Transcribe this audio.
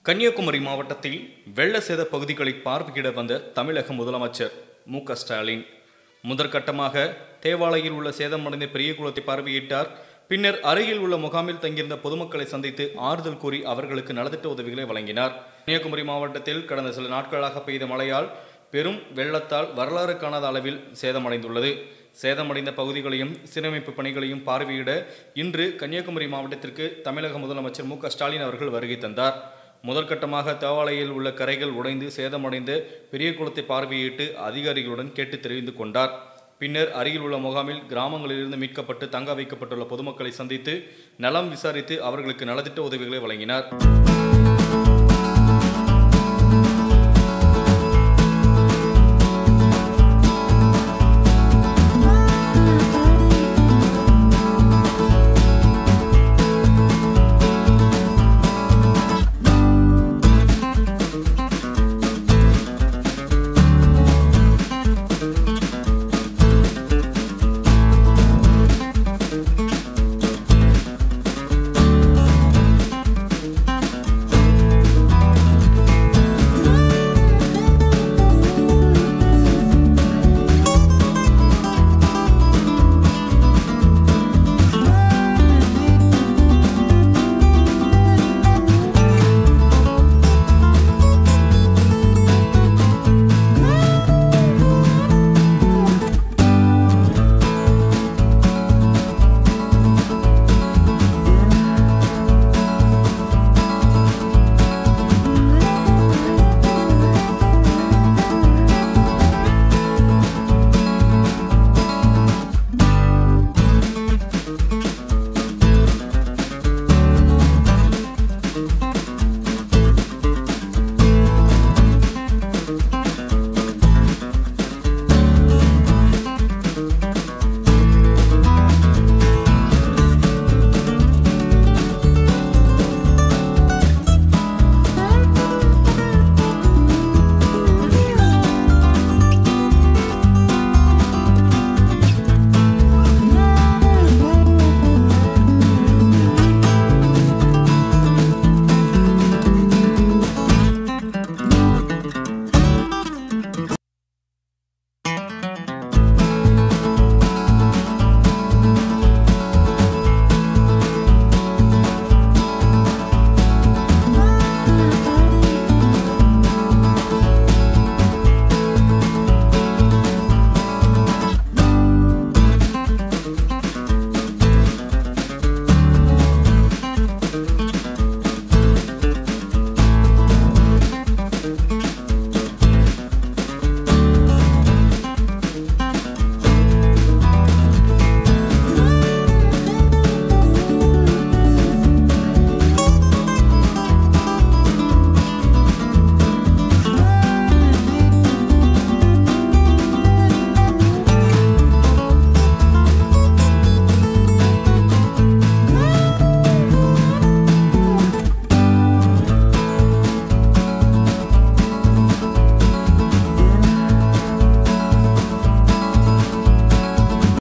கன்னியாகுமரி மாவட்டத்தில் வெள்ள சேத பகுதிகளை பார்வையிட வந்த தமிழக முதலமைச்சர் மு.க. ஸ்டாலின் முதற்கட்டமாக தேவாலயில் உள்ள சேதமடைந்த பெரிய குளத்தை பார்வையிட்டார். பின்னர் அருகில் உள்ள முகாமில் தங்கியிருந்த பொதுமக்களை சந்தித்து ஆறுதல் கூறி அவர்களுக்கு நலத்திட்ட உதவிகளை வழங்கினார். கன்னியாகுமரி மாவட்டத்தில் கடந்த சில நாட்களாக பெய்த மழையால் பெரும் வெள்ளத்தால் வரலாறு காணாத அளவில் சேதமடைந்துள்ளது. சேதமடைந்த பகுதிகளையும் சீரமைப்பு பணிகளையும் பார்வையிட இன்று கன்னியாகுமரி மாவட்டத்திற்கு தமிழக முதலமைச்சர் மு.க. ஸ்டாலின் அவர்கள் வருகை தந்தார். முதற்கட்டமாக தேவாலயில் உள்ள கரைகள் உடைந்து சேதமடைந்த பெரிய குளத்தை பார்வையிட்டு அதிகாரிகளுடன் கேட்டு தெரிந்து கொண்டார். பின்னர் அருகில் உள்ள முகாமில் கிராமங்களிலிருந்து மீட்கப்பட்டு தங்க வைக்கப்பட்டுள்ள பொதுமக்களை சந்தித்து நலம் விசாரித்து அவர்களுக்கு நலத்திட்ட உதவிகளை வழங்கினார்.